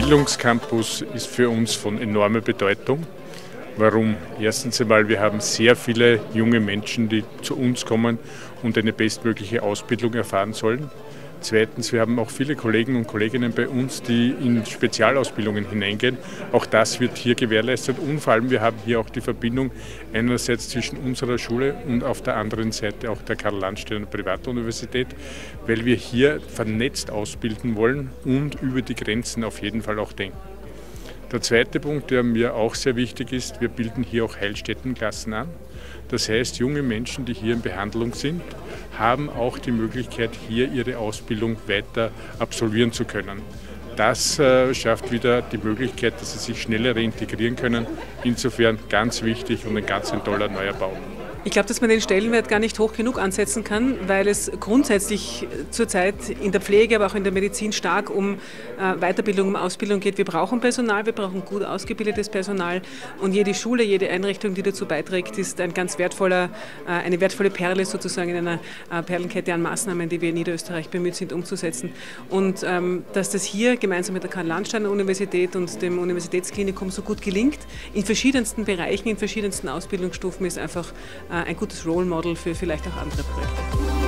Bildungscampus ist für uns von enormer Bedeutung. Warum? Erstens einmal, wir haben sehr viele junge Menschen, die zu uns kommen und eine bestmögliche Ausbildung erfahren sollen. Zweitens, wir haben auch viele Kollegen und Kolleginnen bei uns, die in Spezialausbildungen hineingehen. Auch das wird hier gewährleistet und vor allem wir haben hier auch die Verbindung einerseits zwischen unserer Schule und auf der anderen Seite auch der Karl-Landsteiner Privatuniversität, weil wir hier vernetzt ausbilden wollen und über die Grenzen auf jeden Fall auch denken. Der zweite Punkt, der mir auch sehr wichtig ist, wir bilden hier auch Heilstättenklassen an. Das heißt, junge Menschen, die hier in Behandlung sind, haben auch die Möglichkeit, hier ihre Ausbildung weiter absolvieren zu können. Das schafft wieder die Möglichkeit, dass sie sich schneller reintegrieren können. Insofern ganz wichtig und ein ganz toller neuer Bau. Ich glaube, dass man den Stellenwert gar nicht hoch genug ansetzen kann, weil es grundsätzlich zurzeit in der Pflege, aber auch in der Medizin stark um Weiterbildung, um Ausbildung geht. Wir brauchen Personal, wir brauchen gut ausgebildetes Personal und jede Schule, jede Einrichtung, die dazu beiträgt, ist eine wertvolle Perle sozusagen in einer Perlenkette an Maßnahmen, die wir in Niederösterreich bemüht sind umzusetzen. Und dass das hier gemeinsam mit der Karl-Landsteiner Universität und dem Universitätsklinikum so gut gelingt, in verschiedensten Bereichen, in verschiedensten Ausbildungsstufen, ist einfach ein gutes Role Model für vielleicht auch andere Projekte.